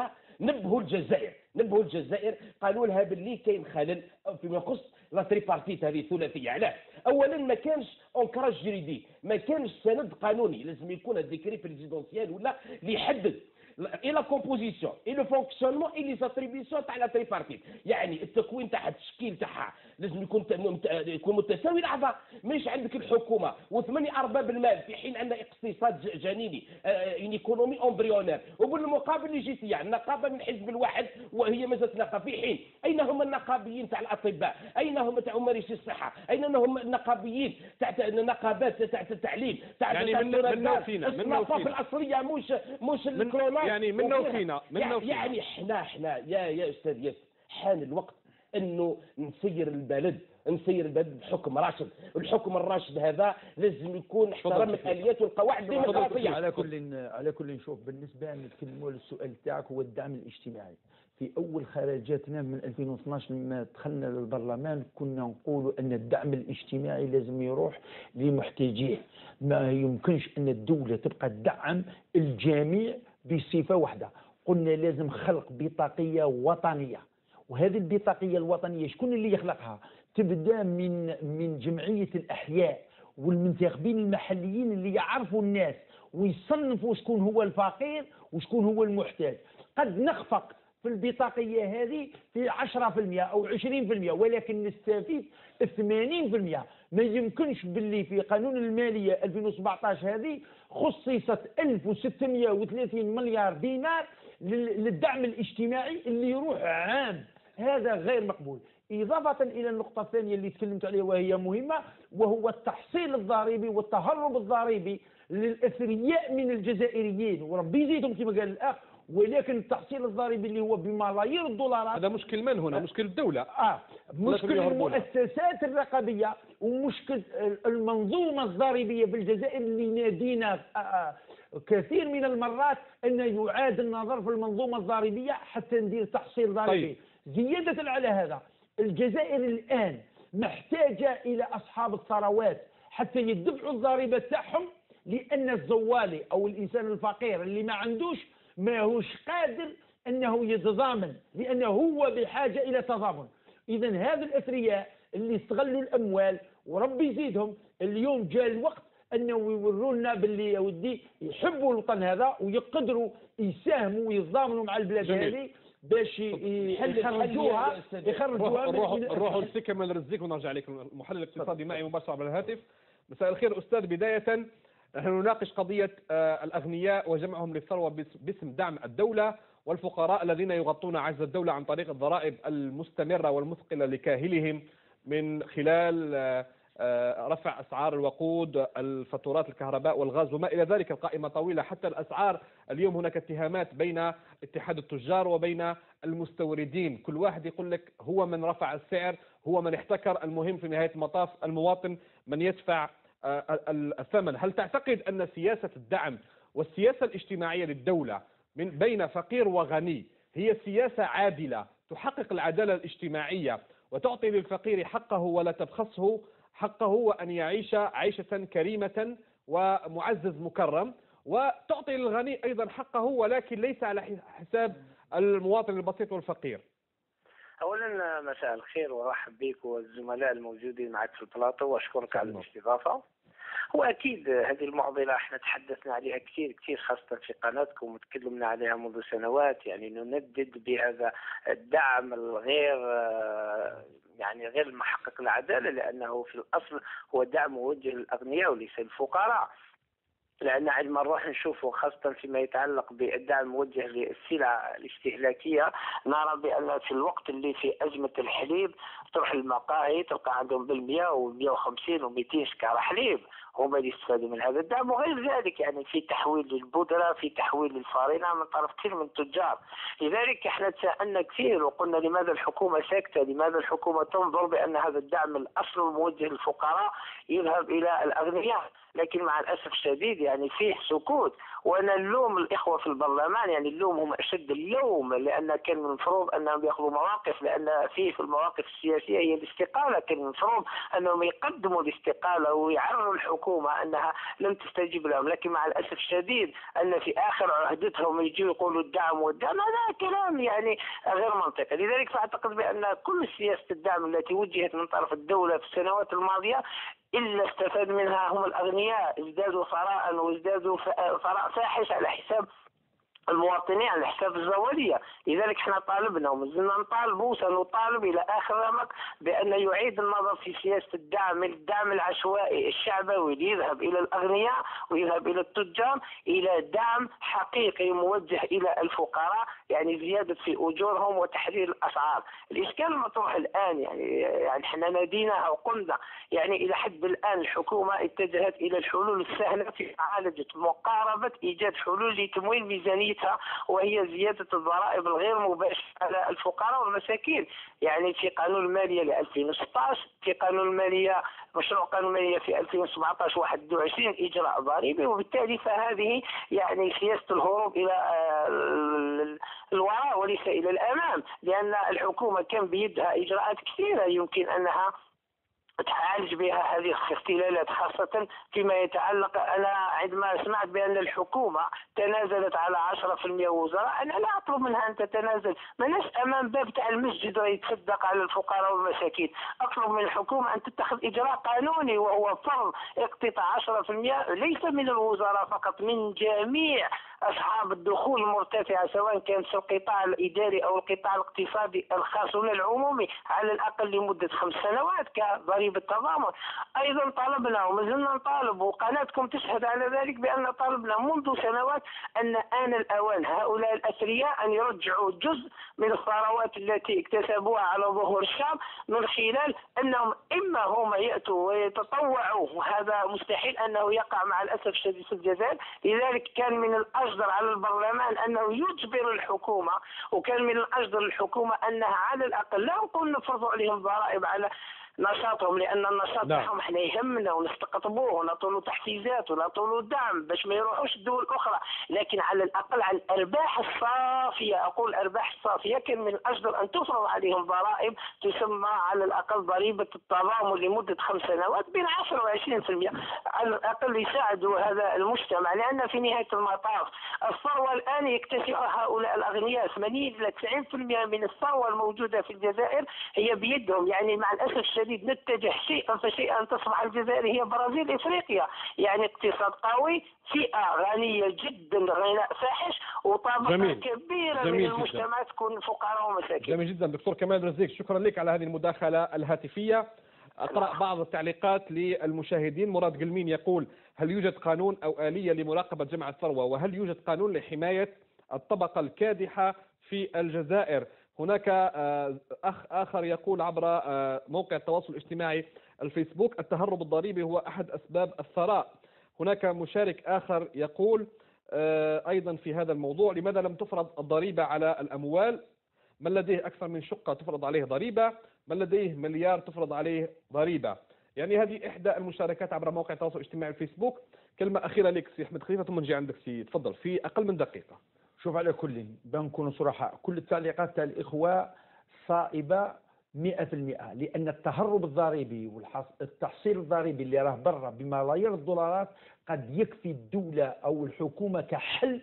Speaker 3: نبهوا الجزائر نبهوا الجزائر قالوا لها باللي كاين خلل فيما يخص لا تريبارتيت هذه الثلاثيه. علاه؟ اولا ما كانش اونكراج جريدي، ما كانش سند قانوني، لازم يكون الديكري بريزيدونسيال ولا اللي يحدد اي لا كومبوزيسيون اي لو فونكسيونمون اي لي زاتريبيسيون تاع لا تريبارتيت. يعني التكوين تاع التشكيل تاعها لازم يكون يكون متساوي الاعضاء. مش عندك الحكومه وثمانيه ارباب المال في حين عندنا اقتصاد جنيني ان ايكونومي امبريونير، وبالمقابل يجي فيها النقابه من حزب الواحد وهي مازالت نقابه. في حين اين هم النقابيين تاع الاطباء؟ اين هم تاع ممارسي الصحه؟ اين هم النقابيين تاع النقابات تاع التعليم تاع
Speaker 2: يعني من من فينا من
Speaker 3: الاصليه مش مش الكلونات
Speaker 2: يعني من فينا من
Speaker 3: يعني, يعني احنا احنا يا يا استاذ ياسر حان الوقت انه نسير البلد نسير البلد بحكم راشد. الحكم الراشد هذا لازم يكون احترام الاليات والقواعد الديمقراطيه.
Speaker 4: على كل على كل نشوف بالنسبه نتكلموا للسؤال تاعك هو الدعم الاجتماعي. في اول خرجاتنا من ألفين واثناش لما دخلنا للبرلمان كنا نقولوا ان الدعم الاجتماعي لازم يروح لمحتاجيه. ما يمكنش ان الدوله تبقى تدعم الجميع بصفه واحده. قلنا لازم خلق بطاقيه وطنيه، وهذه البطاقيه الوطنيه شكون اللي يخلقها؟ تبدا من من جمعيه الاحياء والمنتخبين المحليين اللي يعرفوا الناس ويصنفوا شكون هو الفقير وشكون هو المحتاج. قد نخفق في البطاقيه هذه في عشرة بالمئة او عشرين بالمئة ولكن نستفيد ثمانين بالمئة. ما يمكنش باللي في قانون الماليه ألفين وسبعطاش هذه خصصت ألف وستمئة وثلاثين مليار دينار للدعم الاجتماعي اللي يروح عام. هذا غير مقبول. إضافة إلى النقطة الثانية اللي تكلمت عليها وهي مهمة، وهو التحصيل الضريبي والتهرب الضريبي للأثرياء من الجزائريين، وربي يزيدهم كما قال الأخ. ولكن التحصيل الضريبي اللي هو بملايير الدولارات
Speaker 2: هذا مشكل من هنا؟ مشكل الدولة.
Speaker 4: آه مشكل المؤسسات الرقابية ومشكل المنظومة الضريبية في الجزائر اللي نادينا آه كثير من المرات أن يعاد النظر في المنظومة الضريبية حتى ندير تحصيل ضريبي. طيب. زيادة على هذا الجزائر الآن محتاجة إلى أصحاب الثروات حتى يدفعوا الضريبة تاعهم، لأن الزوالي أو الإنسان الفقير اللي ما عندوش ما هوش قادر أنه يتضامن، لأنه هو بحاجة إلى تضامن. إذا هذا الأثرياء اللي استغلوا الأموال وربي يزيدهم اليوم جاء الوقت أنه يوروا لنا باللي يا ودي يحبوا الوطن هذا ويقدروا يساهموا ويتضامنوا مع البلاد هذه باش يخرجوها يخرجوها
Speaker 2: نروحوا لسكه من الرزيق ونرجع لكم. المحلل الاقتصادي معي مباشره على الهاتف. مساء الخير استاذ. بدايه نحن نناقش قضيه الاغنياء وجمعهم للثروه باسم دعم الدوله، والفقراء الذين يغطون عجز الدوله عن طريق الضرائب المستمره والمثقله لكاهلهم من خلال رفع أسعار الوقود، الفاتورات الكهرباء والغاز وما إلى ذلك. القائمة طويلة حتى الأسعار. اليوم هناك اتهامات بين اتحاد التجار وبين المستوردين، كل واحد يقول لك هو من رفع السعر، هو من احتكر. المهم في نهاية المطاف المواطن من يدفع الثمن. هل تعتقد أن سياسة الدعم والسياسة الاجتماعية للدولة من بين فقير وغني هي سياسة عادلة تحقق العدالة الاجتماعية وتعطي للفقير حقه ولا تبخسه حقه وأن يعيش عيشة كريمة ومعزز مكرم، وتعطي للغني أيضا حقه ولكن ليس على حساب المواطن البسيط والفقير؟
Speaker 5: أولا مساء الخير ورحب بك والزملاء الموجودين معك في البلاطو وأشكرك على الاستضافة. هو أكيد هذه المعضلة احنا تحدثنا عليها كثير كثير خاصة في قناتكم وتكلمنا عليها منذ سنوات. يعني نندد بهذا الدعم الغير يعني غير المحقق العدالة، لأنه في الأصل هو دعم موجه للأغنياء وليس الفقراء. لأن عندما نروح نشوفه خاصة فيما يتعلق بالدعم الموجه للسلع الاستهلاكية، نرى بأن في الوقت اللي في أزمة الحليب تروح المقاهي تلقى عندهم بالمئة ومئة وخمسين ومئتين شكارة حليب، هم اللي يستفادوا من هذا الدعم. وغير ذلك يعني في تحويل للبودرة، في تحويل للفارينة من طرف كثير من التجار. لذلك احنا تساءلنا كثير وقلنا لماذا الحكومة ساكتة؟ لماذا الحكومة تنظر بأن هذا الدعم الأصل الموجه للفقراء يذهب إلى الأغنياء؟ لكن مع الاسف الشديد يعني فيه سكوت. وانا نلوم الاخوه في البرلمان، يعني نلومهم اشد اللوم، لان كان من المفروض انهم ياخذوا مواقف، لان فيه في المواقف السياسيه هي الاستقاله، كان من المفروض انهم يقدموا الاستقاله ويعرضوا الحكومه انها لم تستجيب لهم. لكن مع الاسف الشديد ان في اخر عهدتهم يجوا يقولوا الدعم والدعم، هذا كلام يعني غير منطقي. لذلك فاعتقد بان كل سياسه الدعم التي وجهت من طرف الدوله في السنوات الماضيه إلا استفاد منها هم الأغنياء، ازدادوا ثراء وازدادوا ثراء فاحش على حساب المواطنين، على حساب الزوالية. لذلك احنا طالبنا ومازلنا نطالب وسنطالب إلى آخر رمق بأن يعيد النظر في سياسة الدعم، الدعم العشوائي الشعبوي اللي يذهب إلى الأغنياء ويذهب إلى التجار، إلى دعم حقيقي موجه إلى الفقراء، يعني زيادة في أجورهم وتحرير الأسعار. الإشكال المطروح الآن يعني يعني احنا نادينا وقلنا يعني إلى حد الآن الحكومة اتجهت إلى الحلول السهلة في معالجة مقاربة إيجاد حلول لتمويل ميزانية، وهي زيادة الضرائب الغير مباشرة على الفقراء والمساكين. يعني في قانون المالية ل ألفين وستة عشر، في قانون المالية مشروع قانون المالية في ألفين وسبعة عشر واحد وعشرين إجراء ضريبي، وبالتالي فهذه يعني سياسة الهروب إلى الوراء وليس إلى الأمام، لأن الحكومة كان بيدها إجراءات كثيرة يمكن أنها تعالج بها هذه الاختلالات، خاصة فيما يتعلق. أنا عندما سمعت بأن الحكومة تنازلت على عشرة بالمئة وزراء، أنا لا أطلب منها أن تتنازل، ماناش أمام باب تاع المسجد ويتصدق على الفقراء والمساكين. أطلب من الحكومة أن تتخذ إجراء قانوني وهو فرض اقتطاع عشرة بالمئة ليس من الوزراء فقط، من جميع أصحاب الدخول المرتفعة، سواء كان في القطاع الإداري أو القطاع الاقتصادي الخاص ولا العمومي، على الأقل لمدة خمس سنوات كضريبة التضامن. أيضا طلبنا ومازلنا نطالب، وقناتكم تشهد على ذلك، بأن طالبنا منذ سنوات أن آن الأوان هؤلاء الأثرياء أن يرجعوا جزء من الثروات التي اكتسبوها على ظهور الشعب، من خلال أنهم إما هم يأتوا ويتطوعوا، وهذا مستحيل أنه يقع مع الأسف الشديد في الجزائر. لذلك كان من الأجدر على البرلمان أنه يجبر الحكومة، وكان من الأجدر الحكومة أنها على الأقل لا نقول نفرض عليهم ضرائب على نشاطهم، لان النشاط تاعهم احنا يهمنا ونستقطبوه ونعطوا له تحفيزات ونعطوا له دعم باش ما يروحوش الدول الاخرى، لكن على الاقل على الارباح الصافيه، اقول الارباح الصافيه كان من الاجدر ان تفرض عليهم ضرائب تسمى على الاقل ضريبه التضامن لمده خمس سنوات بين عشرة وعشرين بالمئة، على الاقل يساعدوا هذا المجتمع. لان في نهايه المطاف الثروه الان يكتسبها هؤلاء الاغنياء، ثمانين الى تسعين بالمئة من الثروه الموجوده في الجزائر هي بيدهم. يعني مع الاسف الشديد نتجه شيئا فشيئا تصبح الجزائر هي برازيل افريقيا، يعني اقتصاد قوي، فئه غنيه جدا غناء فاحش، وطبقه جميل. كبيره جميل من المجتمع تكون فقراء ومساكين.
Speaker 2: جميل جدا دكتور كمال رزيق، شكرا لك على هذه المداخله الهاتفيه. اقرا بعض التعليقات للمشاهدين. مراد قلمين يقول: هل يوجد قانون او اليه لمراقبه جمع الثروه؟ وهل يوجد قانون لحمايه الطبقه الكادحه في الجزائر؟ هناك أخ آخر يقول عبر موقع التواصل الاجتماعي الفيسبوك: التهرب الضريبي هو أحد أسباب الثراء. هناك مشارك آخر يقول أيضا في هذا الموضوع: لماذا لم تفرض الضريبة على الأموال؟ من لديه أكثر من شقة تفرض عليه ضريبة، من لديه مليار تفرض عليه ضريبة. يعني هذه إحدى المشاركات عبر موقع التواصل الاجتماعي الفيسبوك. كلمة أخيرة لك سي أحمد خليفة ثم نجي عندك سي، تفضل في أقل من دقيقة.
Speaker 4: شوف، على كل بنكون صراحة، كل التعليقات تاع الإخوة صائبة مئة بالمئة، لأن التهرب الضريبي والتحصيل الضريبي اللي راه برا بملايير الدولارات قد يكفي الدولة أو الحكومة كحل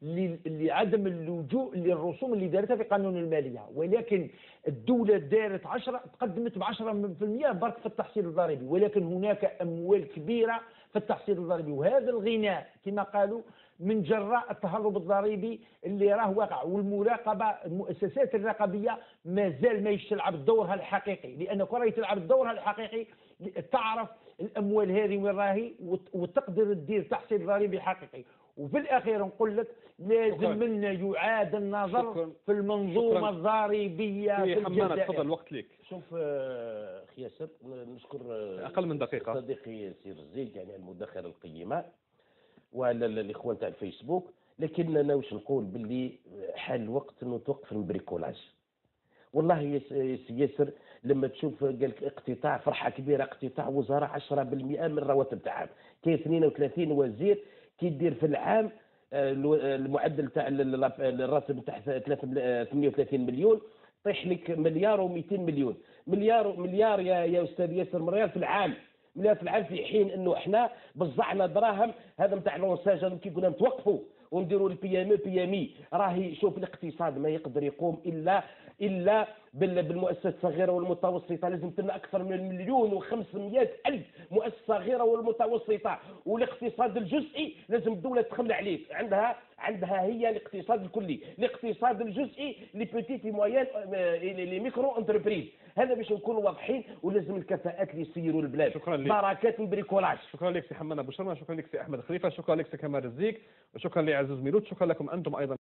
Speaker 4: لعدم اللجوء للرسوم اللي دارتها في قانون المالية، ولكن الدولة دارت عشرة تقدمت بعشرة بالمئة برك في التحصيل الضريبي، ولكن هناك أموال كبيرة في التحصيل الضريبي، وهذا الغناء كما قالوا من جراء التهرب الضريبي اللي راه واقع. والمراقبة، المؤسسات الرقابية ما زال ما تلعب دورها الحقيقي، لأن كون تلعب دورها الحقيقي تعرف الأموال هذه وين راهي وتقدر تدير تحصيل ضريبي حقيقي. وفي الأخير نقول لك لازم منا يعاد النظر شكرا. في المنظومة شكرا. الضريبية في الجزائر.
Speaker 2: تفضل الوقت لك.
Speaker 3: شوف أخي ياسر، نشكر
Speaker 2: أقل من دقيقة
Speaker 3: صديقي سي رزيق يعني المداخلة القيمة وعلى الإخوان تاع الفيسبوك، لكن أنا واش نقول باللي حال الوقت أنه توقف البريكولاج والله يا سي ياسر لما تشوف قال لك اقتطاع فرحه كبيره، اقتطاع وزاره عشرة بالمئة من الرواتب تاعهم، كاين اثنين وثلاثين وزير كيدير في العام المعدل تاع الراتب تاع ثمانية وثلاثين مليون، طيح لك مليار و200 مليون، مليار مليار يا يا استاذ ياسر مليار في العام، مليار في العام، في حين انه احنا بزعنا دراهم هذا نتاع لونساج كي قلنا نتوقفوا ونديروا البي ام بي ام اي. راهي شوف الاقتصاد ما يقدر يقوم الا الا بالمؤسسات الصغيره والمتوسطه، لازم لنا اكثر من مليون وخمسمائة الف مؤسسه صغيره والمتوسطه، والاقتصاد الجزئي لازم الدوله تخلى عليه، عندها عندها هي الاقتصاد الكلي، الاقتصاد الجزئي لي بيتيت مويان لي ميكرو انتربريز، هذا باش نكونوا واضحين، ولازم الكفاءات اللي يسيروا البلاد.
Speaker 2: شكرا لك.
Speaker 3: بركات من بريكولاج.
Speaker 2: شكرا لك سي حماد ابو شرمه، شكرا لك سي احمد خليفه، شكرا لك سي كمال الزيك، وشكرا لعزوز ميلود، شكرا لكم انتم ايضا.